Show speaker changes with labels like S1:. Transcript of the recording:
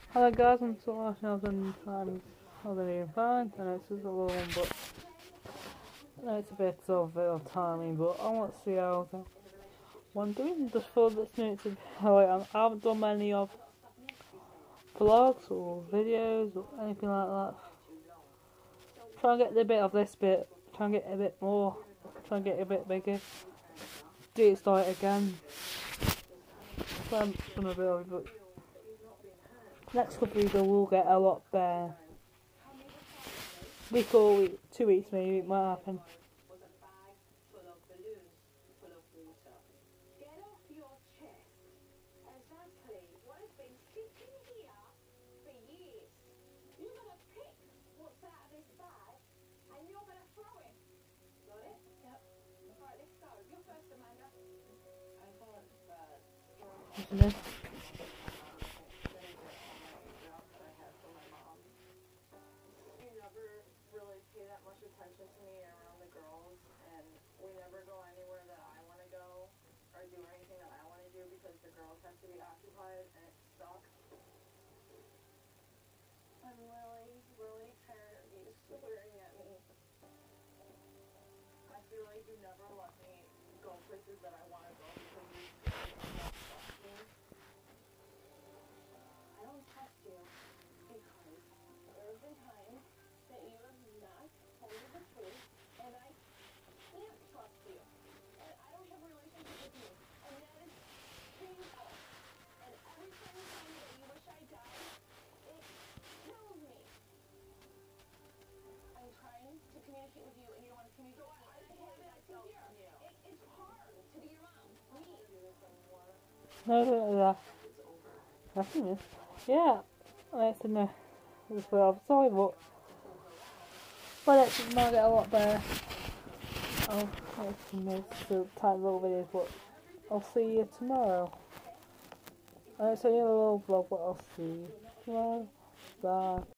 S1: Hello guys, I'm still watching. I was doing fine. I know it's just a little one, but I know it's a bit of timing, but I want to see how I'm doing just for this minute. I haven't done many of vlogs or videos or anything like that. Try and get a bit of this bit, try and get a bit more, try and get a bit bigger. Do it start again. Try and done a bit of it, but next couple of videos will get a lot better. Week or 2 weeks maybe it might happen. Isn't it?
S2: Attention to me around the girls, and we never go anywhere that I want to go or do anything that I want to do because the girls have to be occupied, and it sucks. I'm really, really tired of you swearing at me. I feel like you never let me go places that I want to go because you trust me. I don't trust you because there have been times that you have not told me the truth, and I can't trust you. And I don't have a relationship with you, and that is painful. And every time you tell me that you wish I died, it kills me. I'm trying to communicate with you, and you don't want to communicate with me. And I have it to hear. It's hard to be your mom.
S1: No, nothing. Yeah, that's enough. I'm sorry, but it might get a lot better. I'll make some more tight little videos, but I'll see you tomorrow. I don't see you in a little vlog, but I'll see you tomorrow. Bye.